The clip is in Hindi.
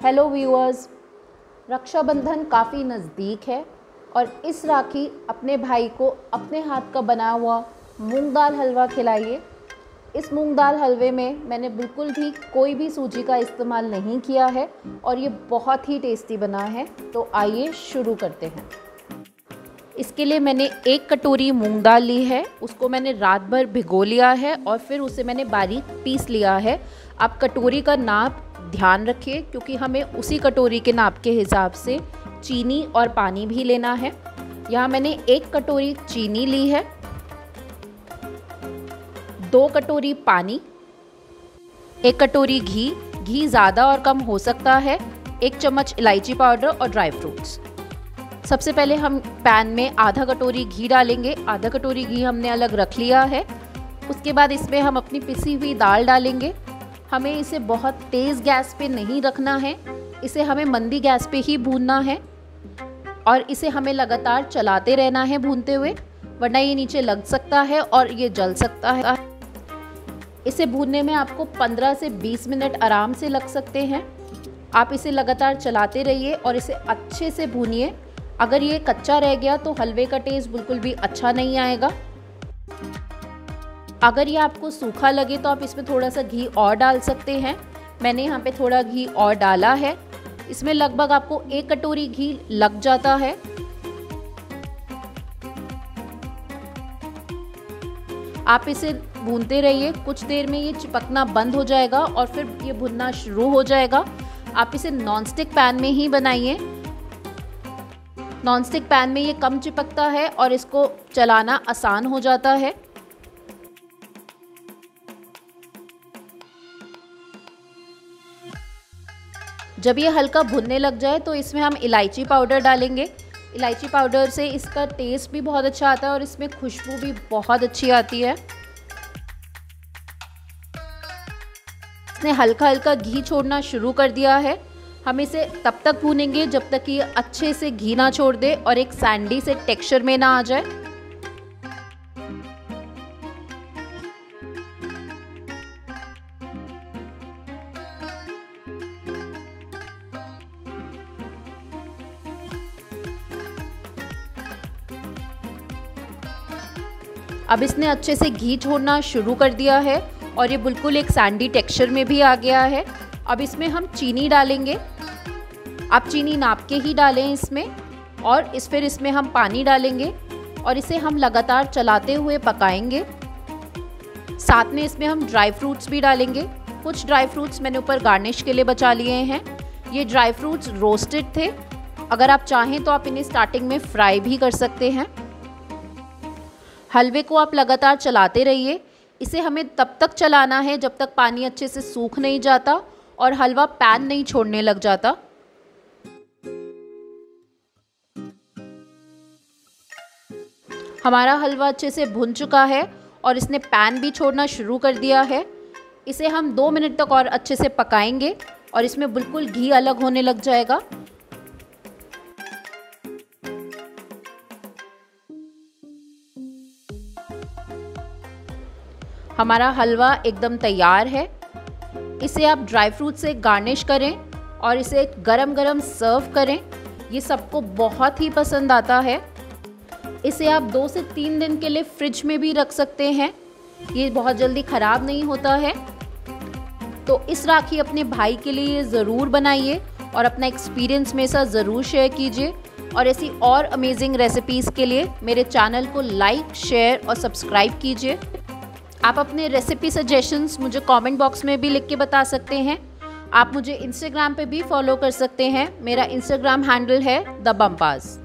हेलो व्यूअर्स, रक्षाबंधन काफ़ी नज़दीक है और इस राखी अपने भाई को अपने हाथ का बना हुआ मूंग दाल हलवा खिलाइए। इस मूंग दाल हलवे में मैंने बिल्कुल भी कोई भी सूजी का इस्तेमाल नहीं किया है और ये बहुत ही टेस्टी बना है। तो आइए शुरू करते हैं। इसके लिए मैंने 1 कटोरी मूंग दाल ली है, उसको मैंने रात भर भिगो लिया है और फिर उसे मैंने बारीक पीस लिया है। आप कटोरी का नाप ध्यान रखिए क्योंकि हमें उसी कटोरी के नाप के हिसाब से चीनी और पानी भी लेना है। यहाँ मैंने 1 कटोरी चीनी ली है, 2 कटोरी पानी, 1 कटोरी घी ज़्यादा और कम हो सकता है, 1 चम्मच इलायची पाउडर और ड्राई फ्रूट्स। सबसे पहले हम पैन में आधा कटोरी घी डालेंगे। आधा कटोरी घी हमने अलग रख लिया है। उसके बाद इसमें हम अपनी पिसी हुई दाल डालेंगे। हमें इसे बहुत तेज़ गैस पे नहीं रखना है, इसे हमें मंदी गैस पे ही भूनना है और इसे हमें लगातार चलाते रहना है भूनते हुए, वरना ये नीचे लग सकता है और ये जल सकता है। इसे भूनने में आपको 15 से 20 मिनट आराम से लग सकते हैं। आप इसे लगातार चलाते रहिए और इसे अच्छे से भूनिए। अगर ये कच्चा रह गया तो हलवे का टेस्ट बिल्कुल भी अच्छा नहीं आएगा। अगर ये आपको सूखा लगे तो आप इसमें थोड़ा सा घी और डाल सकते हैं। मैंने यहाँ पे थोड़ा घी और डाला है। इसमें लगभग आपको 1 कटोरी घी लग जाता है। आप इसे भूनते रहिए, कुछ देर में ये चिपकना बंद हो जाएगा और फिर ये भुनना शुरू हो जाएगा। आप इसे नॉनस्टिक पैन में ही बनाइए। नॉनस्टिक पैन में ये कम चिपकता है और इसको चलाना आसान हो जाता है। जब ये हल्का भुनने लग जाए तो इसमें हम इलायची पाउडर डालेंगे। इलायची पाउडर से इसका टेस्ट भी बहुत अच्छा आता है और इसमें खुशबू भी बहुत अच्छी आती है। इसने हल्का हल्का घी छोड़ना शुरू कर दिया है। हम इसे तब तक भूनेंगे जब तक कि अच्छे से घी ना छोड़ दे और एक सैंडी से टेक्सचर में ना आ जाए। अब इसने अच्छे से घी छोड़ना शुरू कर दिया है और ये बिल्कुल एक सैंडी टेक्सचर में भी आ गया है। अब इसमें हम चीनी डालेंगे। आप चीनी नाप के ही डालें इसमें और फिर इसमें हम पानी डालेंगे और इसे हम लगातार चलाते हुए पकाएंगे। साथ में इसमें हम ड्राई फ्रूट्स भी डालेंगे। कुछ ड्राई फ्रूट्स मैंने ऊपर गार्निश के लिए बचा लिए हैं। ये ड्राई फ्रूट्स रोस्टेड थे। अगर आप चाहें तो आप इन्हें स्टार्टिंग में फ्राई भी कर सकते हैं। हलवे को आप लगातार चलाते रहिए। इसे हमें तब तक चलाना है जब तक पानी अच्छे से सूख नहीं जाता और हलवा पैन नहीं छोड़ने लग जाता। हमारा हलवा अच्छे से भुन चुका है और इसने पैन भी छोड़ना शुरू कर दिया है। इसे हम 2 मिनट तक और अच्छे से पकाएंगे और इसमें बिल्कुल घी अलग होने लग जाएगा। हमारा हलवा एकदम तैयार है। इसे आप ड्राई फ्रूट से गार्निश करें और इसे गरम गरम सर्व करें। ये सबको बहुत ही पसंद आता है। इसे आप 2 से 3 दिन के लिए फ्रिज में भी रख सकते हैं। ये बहुत जल्दी ख़राब नहीं होता है। तो इस राखी अपने भाई के लिए ज़रूर बनाइए और अपना एक्सपीरियंस मेरे साथ ज़रूर शेयर कीजिए। और ऐसी और अमेजिंग रेसिपीज़ के लिए मेरे चैनल को लाइक, शेयर और सब्सक्राइब कीजिए। आप अपने रेसिपी सजेशंस मुझे कमेंट बॉक्स में भी लिख के बता सकते हैं। आप मुझे इंस्टाग्राम पे भी फॉलो कर सकते हैं। मेरा इंस्टाग्राम हैंडल है द बम्पास।